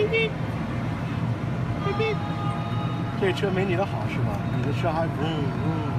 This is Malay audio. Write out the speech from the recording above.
这车没你的好是吧？你的车还不。